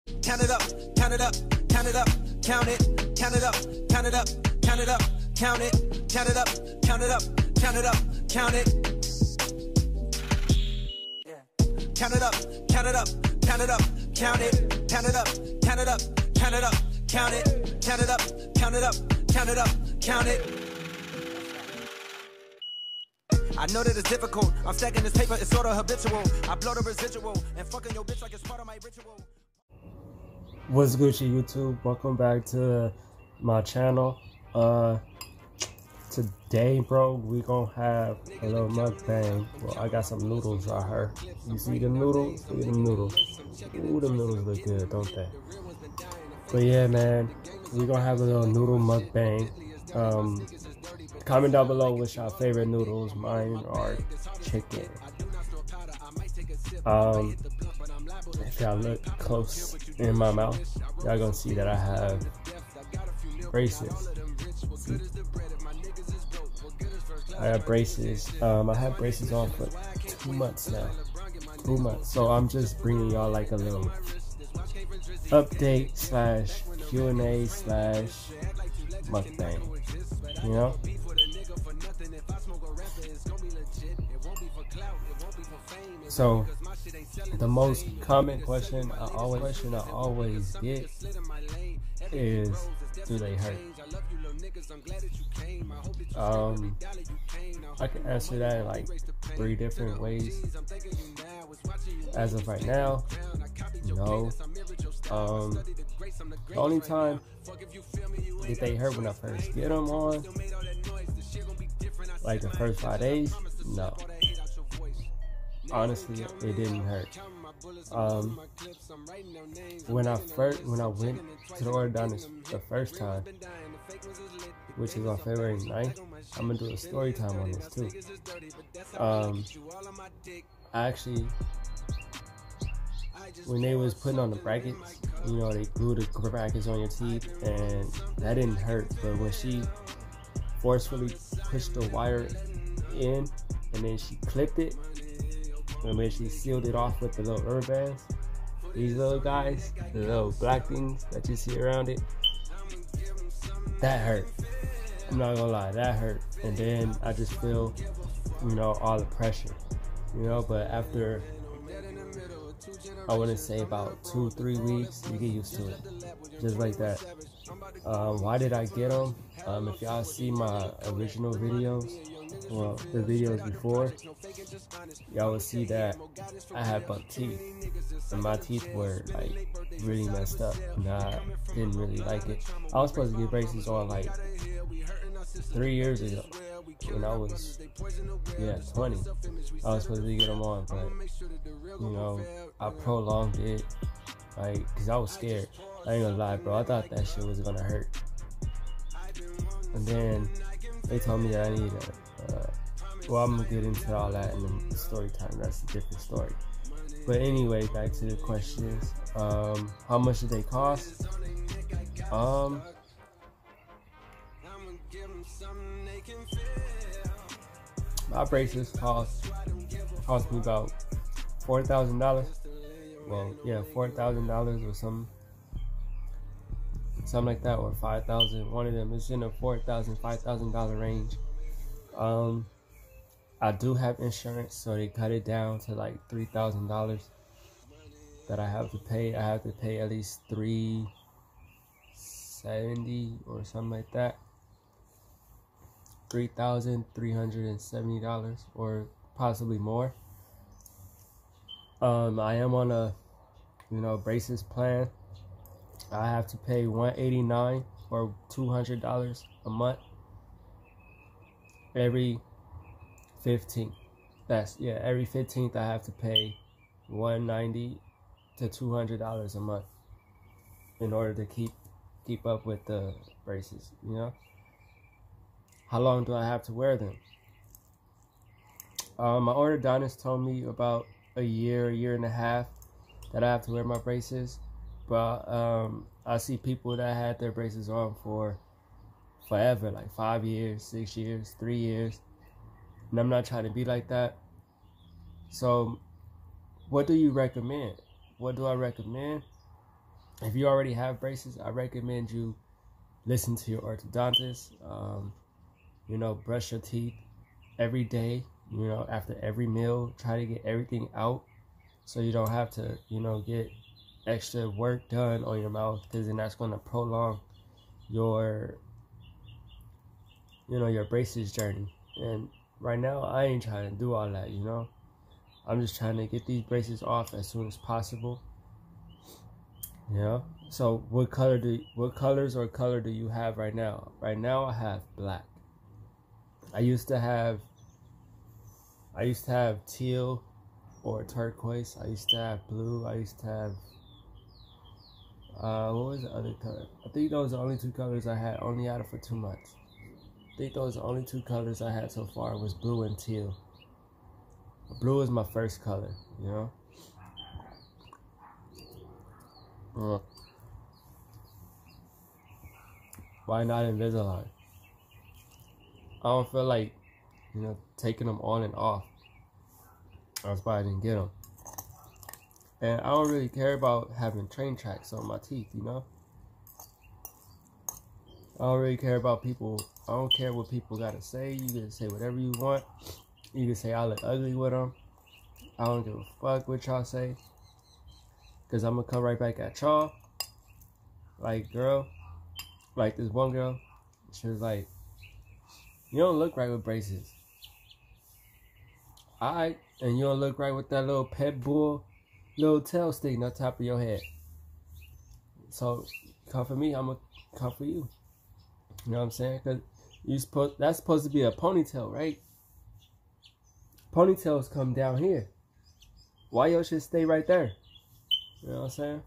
Count it up, count it up, count it up, count it, count it up, count it up, count it up, count it, count it up, count it up, count it up, count it. Count it up, count it up, count it up, count it, count it up, count it up, count it up, count it, count it up, count it up, count it up, count it. I know that it's difficult. I'm stacking this paper, it's sort of habitual. I blow the residual and fucking your bitch like it's part of my ritual. What's Gucci YouTube? Welcome back to my channel. Today, bro, we gonna have a little mukbang. Well, I got some noodles right here. You see the noodles? Look at them noodles. Ooh, them noodles look good, don't they? But yeah, man, we gonna have a little noodle mukbang. Comment down below what's your favorite noodles. Mine are chicken. If y'all look close in my mouth, y'all gonna see that I have braces. See? I have braces. I had braces on for 2 months now. 2 months. So I'm just bringing y'all like a little update slash Q&A slash mukbang. You know? So the most common question I always get is, do they hurt? I can answer that in like 3 different ways. As of right now, no. The only time that they hurt when I first get them on, like the first 5 days, no. Honestly, it didn't hurt. When I went to the orthodontist the first time, which is on February 9th, I'm gonna do a story time on this too. Actually, when they was putting on the brackets, you know, they glue the brackets on your teeth, and that didn't hurt. But when she forcefully pushed the wire in, and then she clipped it, and when she sealed it off with the little rubber bands, these little guys, the little black things that you see around it, that hurt. I'm not gonna lie, that hurt. And then I just feel, you know, all the pressure, you know. But after, I wouldn't say about 2-3 weeks, you get used to it, just like that. Why did I get them? If y'all see my original videos, well, the videos before, y'all will see that I had buck teeth, and my teeth were like really messed up, and I didn't really like it. I was supposed to get braces on like 3 years ago when I was 20. I was supposed to get them on, but you know, I prolonged it, like, cause I was scared. I ain't gonna lie, bro, I thought that shit was gonna hurt. And then they told me that I need well, I'm gonna get into all that in the story time. That's a different story. But anyway, back to the questions. How much did they cost? My braces cost me about $4,000. Well, yeah, $4,000 or something like that, or $5,000. One of them is in the $4,000, $5,000 range. I do have insurance, so they cut it down to like $3,000 that I have to pay. I have to pay at least $370 or something like that. $3,370 or possibly more. I am on a, you know, braces plan. I have to pay $189 or $200 a month every 15th. Every 15th I have to pay $190 to $200 a month in order to keep up with the braces, you know. How long do I have to wear them? My orthodontist told me about a year and a half that I have to wear my braces. But I see people that had their braces on for forever, like 5 years, 6 years, 3 years. And I'm not trying to be like that. So what do you recommend? What do I recommend? if you already have braces, I recommend you listen to your orthodontist. You know, brush your teeth every day. You know, after every meal, try to get everything out so you don't have to, you know, get extra work done on your mouth, because then that's going to prolong your, you know, your braces journey. And right now, I ain't trying to do all that, you know. I'm just trying to get these braces off as soon as possible. You know. So what colors or color do you have right now? Right now I have black. I used to have teal or turquoise. I used to have blue. I used to have what was the other color? I think those are the only two colors I had. Only had it for 2 months. I think those are the only two colors I had so far was blue and teal. Blue is my first color, you know. Why not Invisalign? I don't feel like, you know, taking them on and off. That's why I didn't get them. And I don't really care about having train tracks on my teeth, you know. I don't really care about people. I don't care what people gotta say. You can say whatever you want. You can say I look ugly with them. I don't give a fuck what y'all say. Because I'm going to come right back at y'all. Like, girl. Like, this one girl. She was like, you don't look right with braces. Alright. And you don't look right with that little pet bull, little tail sticking on top of your head. So, come for me, I'm going to come for you. You know what I'm saying? Because that's supposed to be a ponytail, right? Ponytails come down here. Why your shit stay right there? You know what I'm saying?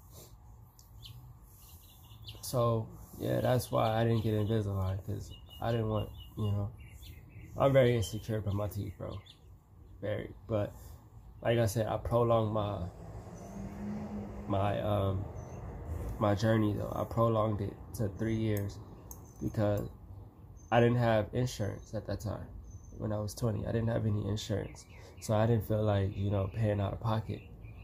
So, yeah, that's why I didn't get Invisalign. Because I didn't want, you know. I'm very insecure about my teeth, bro. Very. But, like I said, I prolonged my journey, though. I prolonged it to 3 years. Because I didn't have insurance at that time. When I was 20, I didn't have any insurance. So I didn't feel like, you know, paying out of pocket.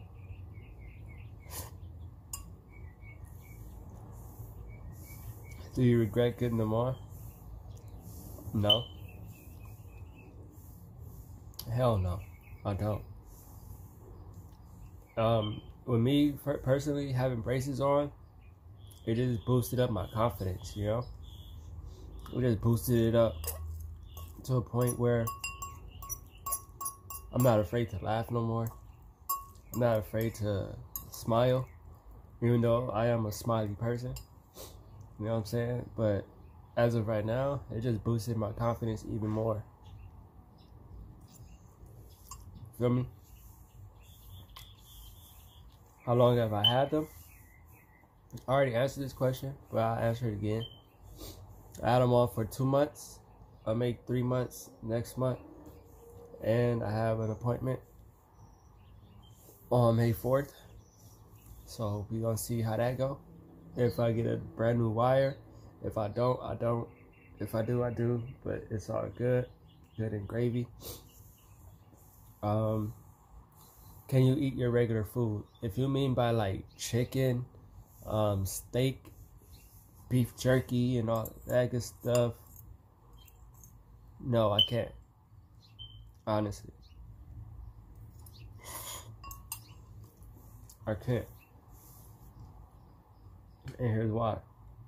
Do you regret getting them on? No. Hell no. I don't. With me personally having braces on, it just boosted up my confidence, you know? It just boosted it up to a point where I'm not afraid to laugh no more. I'm not afraid to smile, even though I am a smiley person. You know what I'm saying? But as of right now, it just boosted my confidence even more. Feel me? How long have I had them? I already answered this question, but I'll answer it again. I had them on for 2 months. I'll make 3 months next month. And I have an appointment on May 4th. So we're going to see how that go. If I get a brand new wire. If I don't, I don't. If I do, I do. But it's all good. Good and gravy. Can you eat your regular food? If you mean by like chicken, steak, beef jerky, and all that good stuff, no, I can't. Honestly, I can't. And here's why.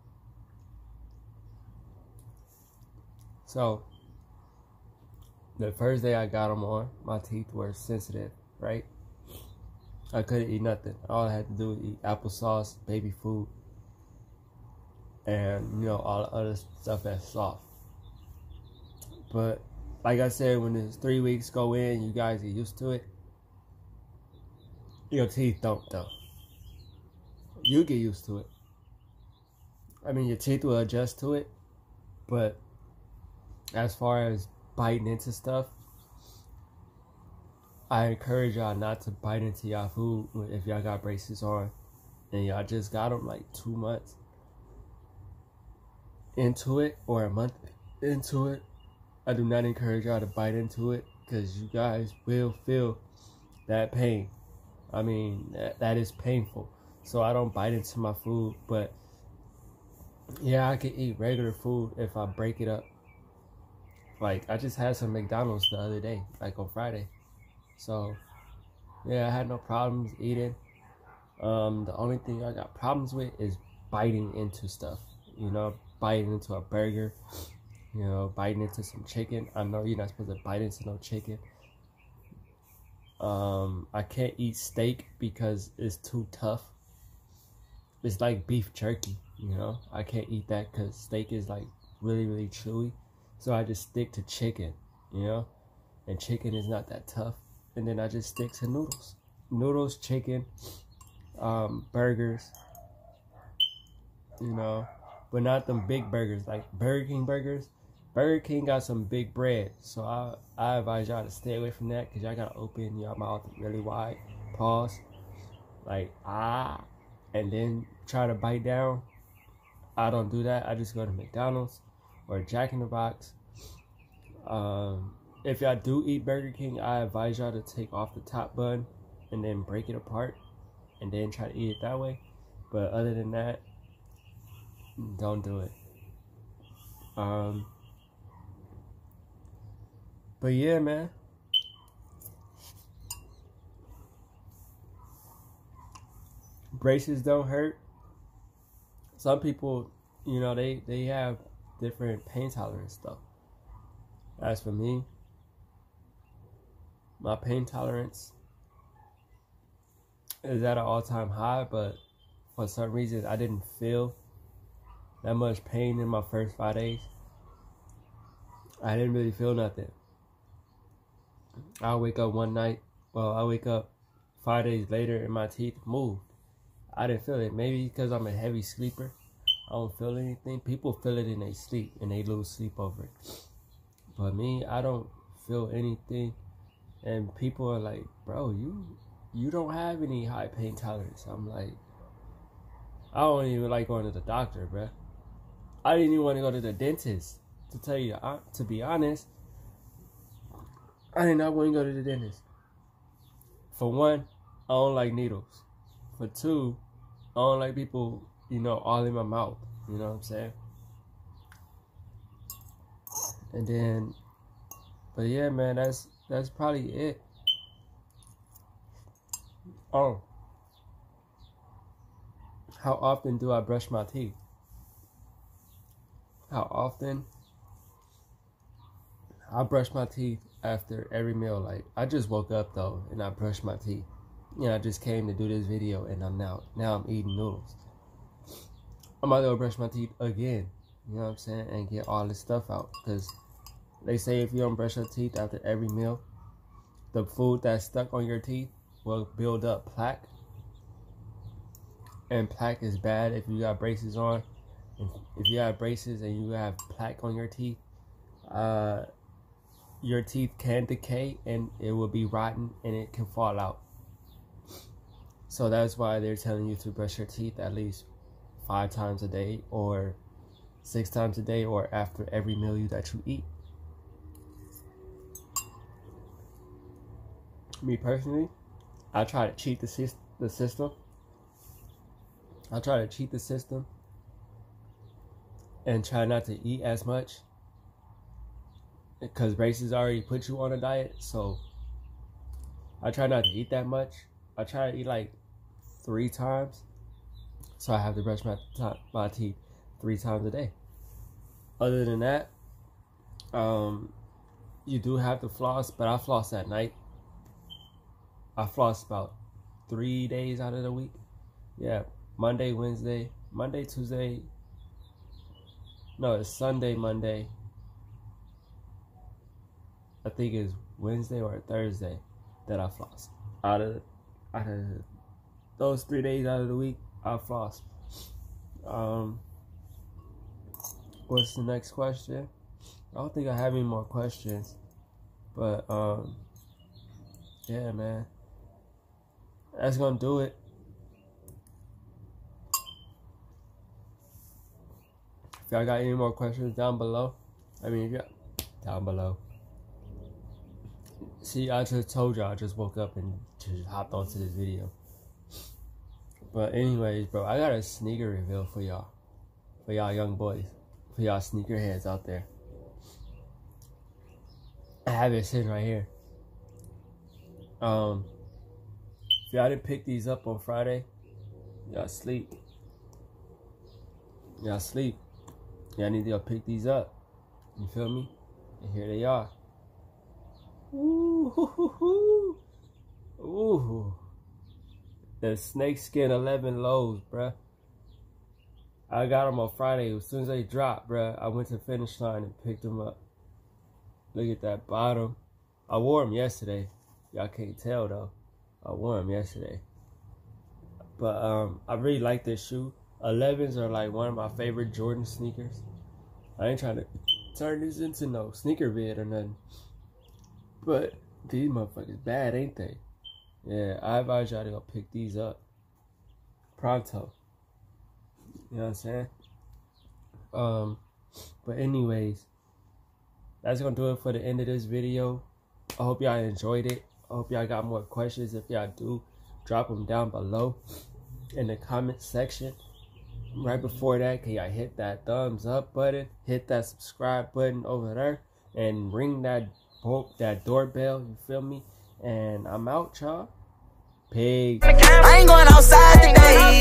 So, the first day I got them on, my teeth were sensitive, right? I couldn't eat nothing. All I had to do was eat applesauce, baby food, and, you know, all the other stuff that's soft. But, like I said, when it's 3 weeks go in, you guys get used to it. Your teeth don't, though. You get used to it. I mean, your teeth will adjust to it, but as far as biting into stuff, I encourage y'all not to bite into y'all food if y'all got braces on and y'all just got them like 2 months into it or a month into it. I do not encourage y'all to bite into it because you guys will feel that pain. I mean, that is painful. so I don't bite into my food. But yeah, I can eat regular food if I break it up. Like, I just had some McDonald's the other day, like on Friday. So yeah, I had no problems eating. The only thing I got problems with is biting into stuff. You know, biting into a burger. You know, biting into some chicken. I know you're not supposed to bite into no chicken. I can't eat steak because it's too tough. It's like beef jerky, you know. I can't eat that because steak is like really, really chewy. So I just stick to chicken, you know. And chicken is not that tough. And then I just stick to noodles. Noodles, chicken, burgers, you know. But not them big burgers like Burger King burgers. Burger King got some big bread, so I advise y'all to stay away from that because y'all gotta open your mouth really wide, pause, like and then try to bite down. I don't do that. I just go to McDonald's or Jack in the Box. If y'all do eat Burger King, I advise y'all to take off the top bun and then break it apart and then try to eat it that way. But other than that, don't do it. But yeah, man. Braces don't hurt. Some people, you know, they have different pain tolerance stuff. As for me, my pain tolerance is at an all-time high, but for some reason I didn't feel that much pain in my first 5 days. I didn't really feel nothing. I'll wake up one night, I wake up 5 days later and my teeth moved. I didn't feel it. Maybe because I'm a heavy sleeper, I don't feel anything. People feel it in their sleep and they lose sleep over it. But me, I don't feel anything. And people are like, bro, you don't have any high pain tolerance. I'm like, I don't even like going to the doctor, bro. I didn't even want to go to the dentist. To be honest, I did not want to go to the dentist. For one, I don't like needles. For two, I don't like people, you know, all in my mouth. You know what I'm saying? And then, but yeah, man, that's probably it. Oh, how often do I brush my teeth? How often? I brush my teeth after every meal. Like, I just woke up though and I brushed my teeth. You know, I just came to do this video and I'm now I'm eating noodles. I'm about to go brush my teeth again, you know what I'm saying, and get all this stuff out. Because they say if you don't brush your teeth after every meal, the food that's stuck on your teeth will build up plaque. And plaque is bad if you got braces on. If you have braces and you have plaque on your teeth can decay and it will be rotten and it can fall out. So that's why they're telling you to brush your teeth at least 5 times a day or 6 times a day or after every meal that you eat. Me personally, I try to cheat the system. I try to cheat the system and try not to eat as much because braces already put you on a diet. So I try not to eat that much. I try to eat like 3 times. So I have to brush my teeth 3 times a day. Other than that, you do have to floss, but I floss at night. I floss about 3 days out of the week. Yeah, Monday, Tuesday. No, it's Sunday, Monday. I think it's Wednesday or Thursday that I floss. Out of those 3 days out of the week, I floss. What's the next question? I don't think I have any more questions. But yeah, man. That's gonna do it. If y'all got any more questions down below, down below. See, I just told y'all I just woke up and just hopped onto this video. But anyways, bro, I got a sneaker reveal for y'all. For y'all young boys. For y'all sneakerheads out there. I have it sitting right here. If y'all didn't pick these up on Friday, y'all sleep. Y'all sleep. Y'all need to go pick these up. You feel me? And here they are. Ooh, hoo, hoo, hoo. Ooh. The snakeskin 11 lows, bruh. I got them on Friday. As soon as they dropped, bruh, I went to the finish line and picked them up. Look at that bottom. I wore them yesterday. Y'all can't tell though. I wore them yesterday. But I really like this shoe. 11s are like one of my favorite Jordan sneakers. I ain't trying to turn this into no sneaker vid or nothing. But these motherfuckers bad, ain't they? Yeah, I advise y'all to go pick these up. Pronto. You know what I'm saying? But anyways, that's gonna do it for the end of this video. I hope y'all enjoyed it. I hope y'all got more questions. If y'all do, drop them down below in the comment section. Right before that, can y'all hit that thumbs up button, hit that subscribe button over there, and ring that doorbell, you feel me? And I'm out, y'all. Peace. I ain't going outside today.